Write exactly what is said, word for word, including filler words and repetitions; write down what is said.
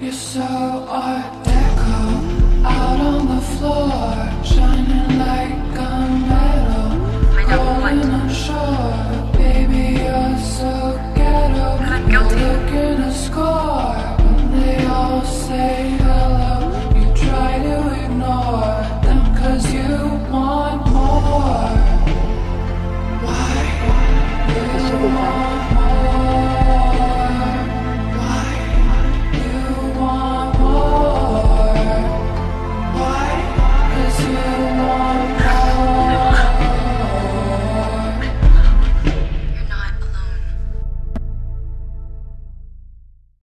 You're so art deco, out on the floor, shining like a metal, rolling on shore. Baby, you're so ghetto, you're looking to score. When they all say